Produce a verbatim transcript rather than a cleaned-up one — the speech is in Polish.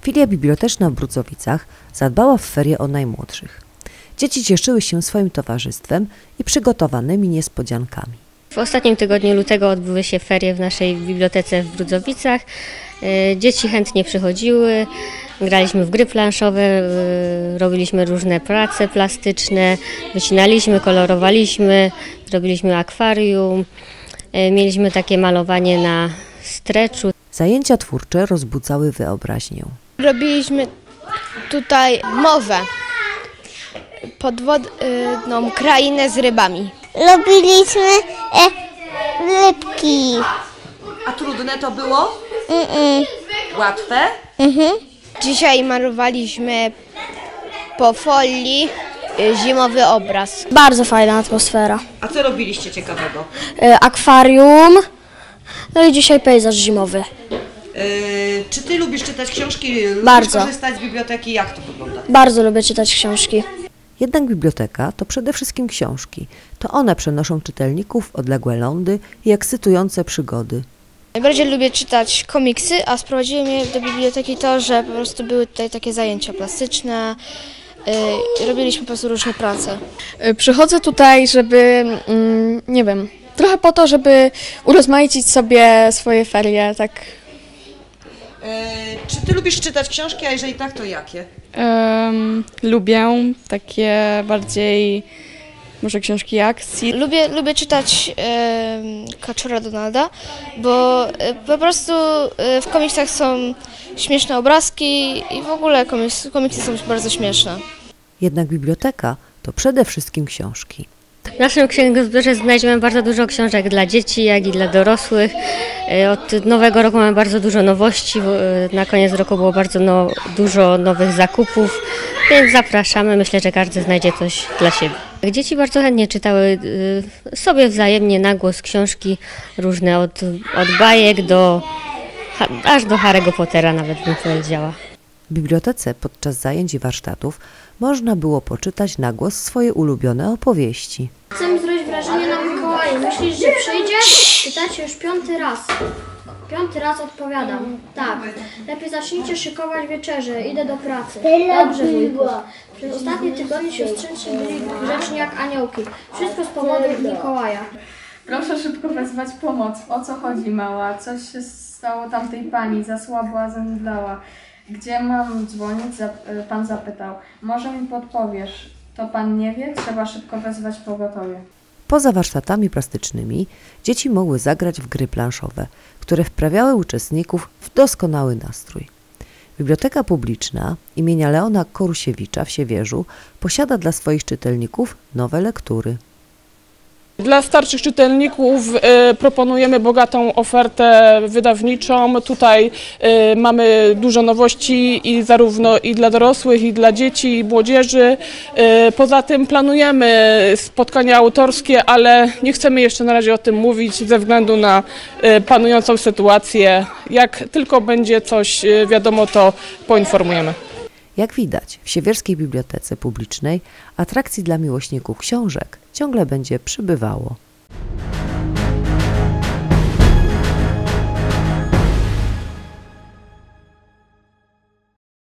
Filia biblioteczna w Brudzowicach zadbała w ferie o najmłodszych. Dzieci cieszyły się swoim towarzystwem i przygotowanymi niespodziankami. W ostatnim tygodniu lutego odbyły się ferie w naszej bibliotece w Brudzowicach. Dzieci chętnie przychodziły, graliśmy w gry planszowe, robiliśmy różne prace plastyczne, wycinaliśmy, kolorowaliśmy, zrobiliśmy akwarium, mieliśmy takie malowanie na streczu. Zajęcia twórcze rozbudzały wyobraźnię. Robiliśmy tutaj mowę, podwodną krainę z rybami. Robiliśmy e, rybki. A trudne to było? Mm-mm. Łatwe? Mhm. Dzisiaj malowaliśmy po folii zimowy obraz. Bardzo fajna atmosfera. A co robiliście ciekawego? E, akwarium, no i dzisiaj pejzaż zimowy. Yy, czy ty lubisz czytać książki? Bardzo. Lubisz korzystać z biblioteki? Jak to wygląda? Bardzo lubię czytać książki. Jednak biblioteka to przede wszystkim książki. To one przenoszą czytelników w odległe lądy i ekscytujące przygody. Najbardziej lubię czytać komiksy, a sprowadziło mnie do biblioteki to, że po prostu były tutaj takie zajęcia plastyczne, yy, robiliśmy po prostu różne prace. Przychodzę tutaj, żeby, mm, nie wiem, trochę po to, żeby urozmaicić sobie swoje ferie, tak. Yy, czy ty lubisz czytać książki, a jeżeli tak, to jakie? Um, lubię takie bardziej, może książki akcji. Lubię, lubię czytać e, Kaczora Donalda, bo e, po prostu e, w komiksach są śmieszne obrazki i w ogóle komiks, komiksy są bardzo śmieszne. Jednak biblioteka to przede wszystkim książki. W naszym księgozbiorze znajdziemy bardzo dużo książek dla dzieci, jak i dla dorosłych. Od nowego roku mamy bardzo dużo nowości, na koniec roku było bardzo no, dużo nowych zakupów, więc zapraszamy, myślę, że każdy znajdzie coś dla siebie. Dzieci bardzo chętnie czytały sobie wzajemnie na głos książki różne, od, od bajek do, aż do Harry'ego Pottera nawet bym powiedziała. W bibliotece podczas zajęć i warsztatów można było poczytać na głos swoje ulubione opowieści. Chcę zrobić wrażenie na Mikołaju. Myślisz, że przyjdzie? Pytacie już piąty raz. Piąty raz odpowiadam. Tak. Lepiej zacznijcie szykować wieczerzę. Idę do pracy. Dobrze, wujku. Przez ostatnie tygodnie siostrzeńcy byli grzeczni jak aniołki. Wszystko z powodu Mikołaja. Proszę szybko wezwać pomoc. O co chodzi, mała? Coś się stało tamtej pani. Zasłabła, zemdlała. Gdzie mam dzwonić? Pan zapytał. Może mi podpowiesz? To pan nie wie? Trzeba szybko wezwać pogotowie. Poza warsztatami plastycznymi dzieci mogły zagrać w gry planszowe, które wprawiały uczestników w doskonały nastrój. Biblioteka publiczna imienia Leona Korusiewicza w Siewierzu posiada dla swoich czytelników nowe lektury. Dla starszych czytelników y, proponujemy bogatą ofertę wydawniczą. Tutaj y, mamy dużo nowości i zarówno i dla dorosłych, i dla dzieci, i młodzieży. Y, poza tym planujemy spotkania autorskie, ale nie chcemy jeszcze na razie o tym mówić ze względu na y, panującą sytuację. Jak tylko będzie coś y, wiadomo, to poinformujemy. Jak widać, w Siewierskiej Bibliotece Publicznej atrakcji dla miłośników książek ciągle będzie przybywało.